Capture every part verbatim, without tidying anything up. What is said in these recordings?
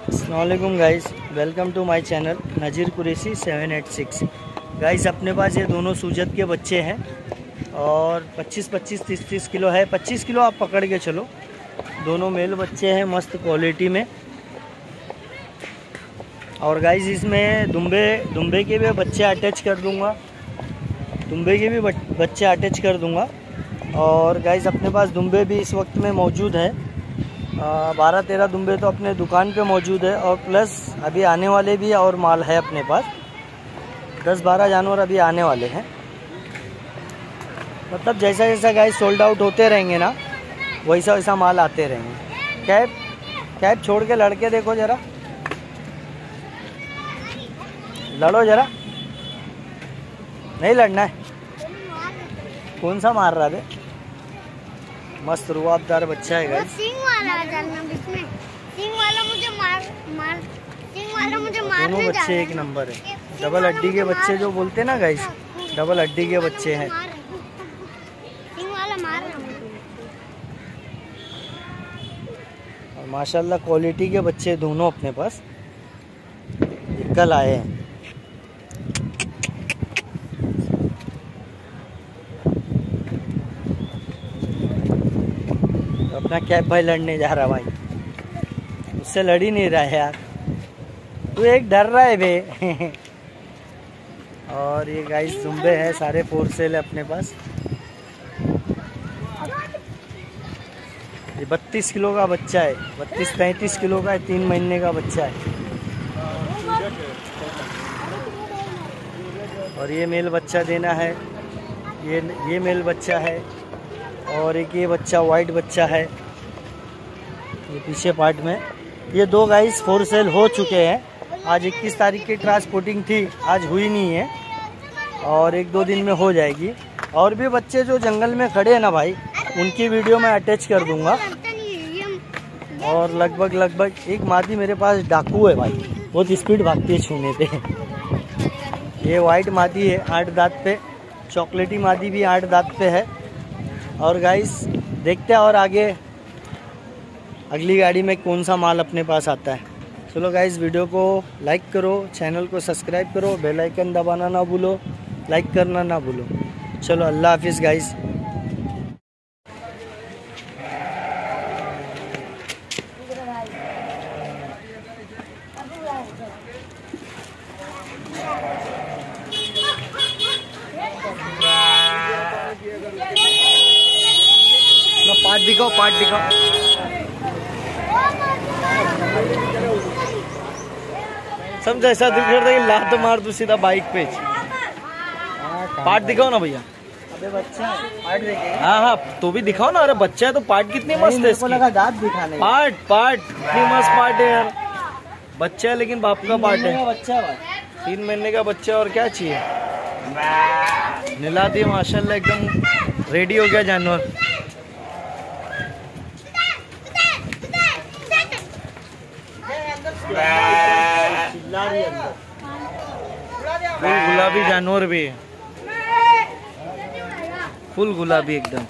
अस्सलामुअलैकुम guys, welcome to my channel Nazir Qureshi seven eight six. Guys अपने पास ये दोनों सूजत के बच्चे हैं और पच्चीस पच्चीस तीस तीस किलो है। पच्चीस किलो आप पकड़ के चलो। दोनों मेल बच्चे हैं मस्त क्वालिटी में। और गाइस इसमें दुम्बे दुम्बे के भी बच्चे अटैच कर दूंगा, दुम्बे के भी बच्चे अटैच कर दूंगा। और गाइस अपने पास दुम्बे भी इस वक्त में मौजूद है, बारह तेरह दुम्बे तो अपने दुकान पे मौजूद है और प्लस अभी आने वाले भी और माल है अपने पास। दस बारह जानवर अभी आने वाले हैं। मतलब जैसा जैसा गाइस सोल्ड आउट होते रहेंगे ना, वैसा वैसा माल आते रहेंगे। कैप कैप छोड़ के लड़के देखो ज़रा, लड़ो ज़रा। नहीं लड़ना है? कौन सा मार रहा है? मस्त रुआबदार बच्चा है गाइस। सिंग वाला डालना इसमें। सिंग वाला मुझे मार मार सिंग वाला मुझे मारने दोनों बच्चे एक नंबर है। डबल हड्डी के बच्चे जो बोलते हैं ना गाइस, डबल हड्डी के बच्चे हैं। सिंग वाला मार रहा हूं। और माशाल्लाह क्वालिटी के बच्चे दोनों अपने पास कल आए हैं। अपना कैप भाई लड़ने जा रहा, भाई उससे लड़ ही नहीं रहा है यार, तू एक डर रहा है बे। और ये गाइस दुम्बे हैं, सारे फोर सेल है अपने पास। ये बत्तीस किलो का बच्चा है, बत्तीस तैंतीस किलो का है, तीन महीने का बच्चा है। और ये मेल बच्चा देना है, ये ये मेल बच्चा है। और एक ये बच्चा वाइट बच्चा है, ये पीछे पार्ट में। ये दो गाइस फोर सेल हो चुके हैं। आज इक्कीस तारीख की ट्रांसपोर्टिंग थी, आज हुई नहीं है और एक दो दिन में हो जाएगी। और भी बच्चे जो जंगल में खड़े हैं ना भाई, उनकी वीडियो मैं अटैच कर दूंगा। और लगभग लगभग एक मादी मेरे पास डाकू है भाई, बहुत स्पीड भागती है छूने पे। ये वाइट मादी है, आठ दांत पे। चॉकलेटी मादी भी आठ दांत पे है। और गाइस देखते हैं और आगे अगली गाड़ी में कौन सा माल अपने पास आता है। चलो गाइस वीडियो को लाइक करो, चैनल को सब्सक्राइब करो, बेल आइकन दबाना ना भूलो, लाइक करना ना भूलो। चलो अल्लाह हाफिज़ गाइस। पार्ट दिखाओ, पार्ट दिखाओ। समझ ऐसा दिख रहा था कि लात मार दूं सीधा बाइक पे। पार्ट दिखाओ ना भैया। अबे बच्चा है, पार्ट देखेंगे। हाँ हाँ तो भी दिखाओ ना। अरे बच्चा है तो पार्ट कितनी मस्त है इसकी। लगा दांत दिखाने। पार्ट पार्ट कितनी मस्त पार्ट है यार। बच्चा है लेकिन बाप का पार्ट है। बच्चा है, तीन महीने का बच्चा। और क्या चाहिए? निला दिए माशाल्लाह, एकदम रेडी हो गया जानवर। फुल गुलाबी जानवर भी है, फुल गुलाबी एकदम।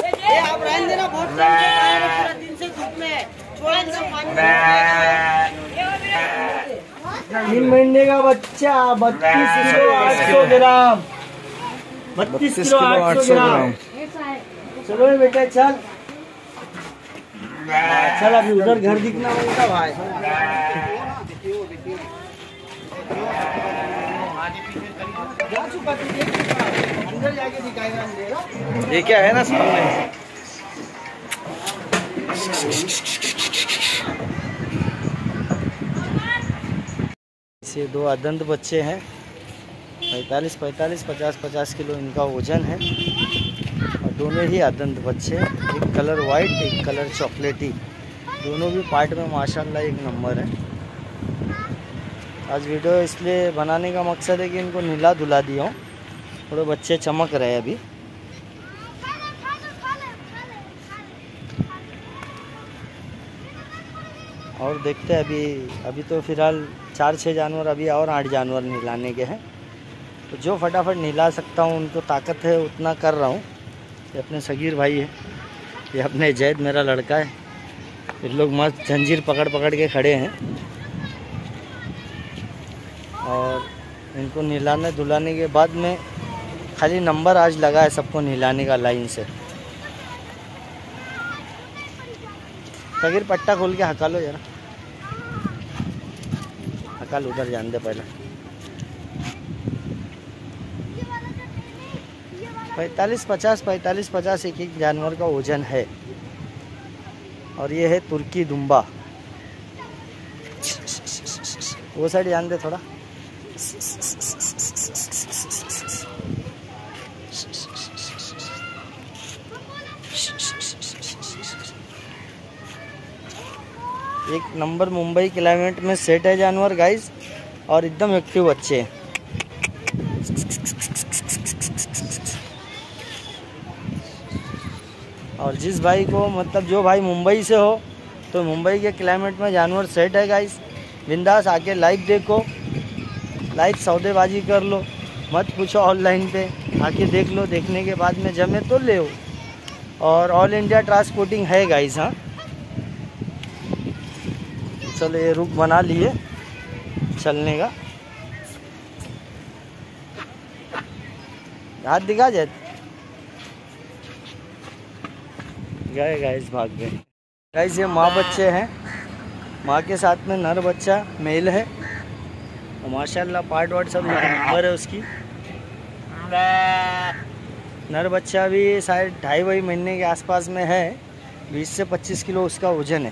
तीन महीने का बच्चा, बत्तीस किलो आठ सौ ग्राम, बत्तीस किलो आठ सौ ग्राम। चलो बेटा चल चल, अभी उधर घर दिखना होगा भाई। अंदर जाके दिखाएगा। ये क्या है ना सामने, इसे दो अदंत बच्चे हैं। पैंतालीस पैंतालीस पचास पचास किलो इनका वजन है। और दोनों ही अदंत बच्चे, एक कलर वाइट एक कलर चॉकलेटी। दोनों भी पार्ट में माशाल्लाह एक नंबर है। आज वीडियो इसलिए बनाने का मकसद है कि इनको नीला धुला दिया हूँ, थोड़े बच्चे चमक रहे हैं अभी। और देखते हैं अभी अभी तो फ़िलहाल चार छः जानवर, अभी और आठ जानवर नहलाने के हैं। तो जो फटाफट नहला सकता हूँ, उनको ताकत है उतना कर रहा हूँ। ये अपने सगीर भाई है, ये अपने जैद मेरा लड़का है। ये लोग मस्त जंजीर पकड़ पकड़ के खड़े हैं। और इनको नहलाने धुलाने के बाद में खाली नंबर आज लगा है सबको नहलाने का लाइन से। सगीर पट्टा खोल के हका लो जरा, हकाल उधर जान दे पहले। पैंतालीस पचास पैंतालीस पचास एक एक जानवर का वजन है। और ये है तुर्की दुम्बा। वो साइड जान दे थोड़ा। एक नंबर मुंबई क्लाइमेट में सेट है जानवर गाइस, और एकदम एक्टिव बच्चे हैं। और जिस भाई को मतलब जो भाई मुंबई से हो तो मुंबई के क्लाइमेट में जानवर सेट है गाइस, बिंदास आके लाइव देखो, लाइव सौदेबाजी कर लो, मत पूछो ऑनलाइन पे, आके देख लो, देखने के बाद में जमे तो ले हो। और ऑल इंडिया ट्रांसपोर्टिंग है गाइस। हाँ चलो ये रुक बना लिए चलने का, हाथ दिखा जाए गए गाइस, भाग गए गाइस। ये माँ बच्चे हैं, माँ के साथ में नर बच्चा मेल है और माशाल्लाह पार्ट वार्ट सब नंबर है उसकी। नर बच्चा भी शायद ढाई वही महीने के आसपास में है, बीस से पच्चीस किलो उसका वजन है।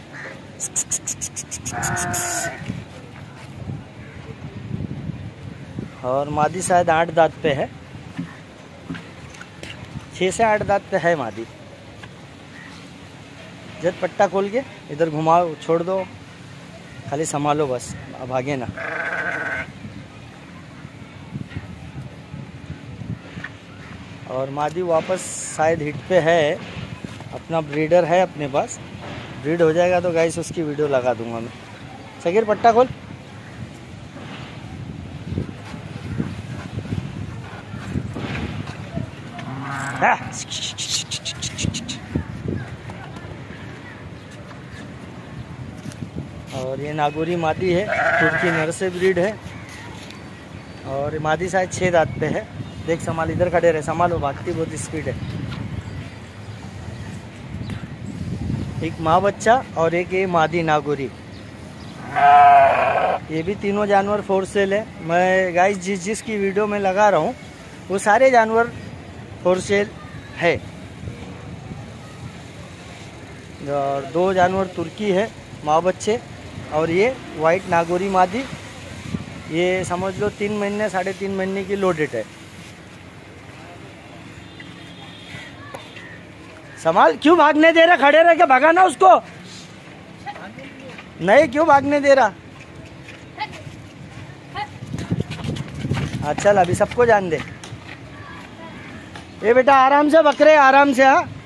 और मादी शायद आठ दांत पे है, छः से आठ दांत पे है मादी। जब पट्टा खोल के इधर घुमाओ, छोड़ दो, खाली संभालो बस, भागे ना। और मादी वापस शायद हिट पे है, अपना ब्रीडर है अपने पास, ब्रीड हो जाएगा तो गाइस उसकी वीडियो लगा दूंगा मैं। सगीर पट्टा खोल। और ये नागौरी मादी है, तुर्की नर से ब्रीड है। और मादी शायद छः दांत पे है। देख संभाल, इधर खड़े रहे, संभालो, भागती बहुत स्पीड है। एक माँ बच्चा और एक ये मादी नागौरी, ये भी तीनों जानवर फोर सेल है। मैं गाइस जिस जिस की वीडियो में लगा रहा हूँ वो सारे जानवर फोर सेल है। और दो जानवर तुर्की है माँ बच्चे, और ये वाइट नागौरी मादी, ये समझ लो तीन महीने साढ़े तीन महीने की लोडेड है। संभाल, क्यों भागने दे रहा, खड़े रह के भगाना उसको। नहीं, क्यों भागने दे रहा। अच्छा अभी सबको जान दे। ये बेटा आराम से बकरे, आराम से। हाँ